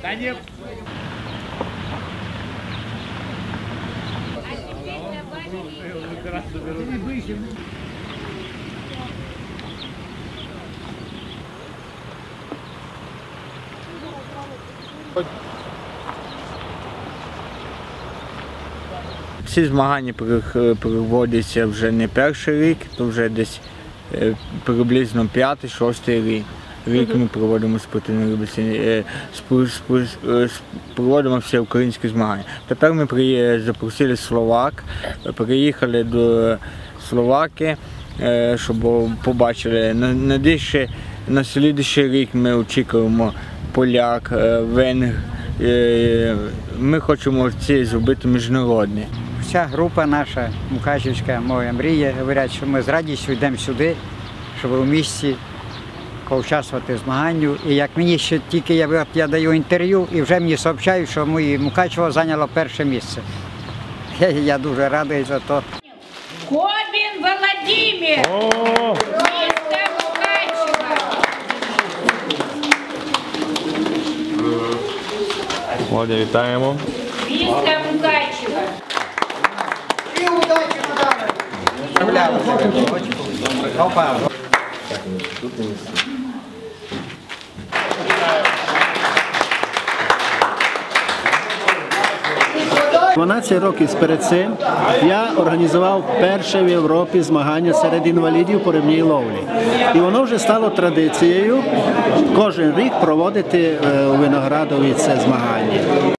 Ці змагання проводяться вже не перший рік, то вже десь приблизно 5-6 рік ми проводимо проводимо всеукраїнські змагання. Тепер ми запросили Словак, приїхали до Словакії, щоб побачили. На слідуючий рік ми очікуємо поляк, венгр. Ми хочемо ці зробити міжнародні. Вся група наша, Мукачівська, моя мрія, говорять, що ми з радістю йдемо сюди, щоб у місті поучаствувати в змаганню. І як мені ще тільки я даю інтерв'ю, і вже мені сообщають, що моє Мукачево зайняло перше місце. Я дуже радий за то. Кобін Володимир! Місто Мукачево! Володя, вітаємо. Місто Мукачево! І удачі, Мадам! 12 років перед цим я організував перше в Європі змагання серед інвалідів по рибній ловлі. І воно вже стало традицією кожен рік проводити у Виноградові це змагання.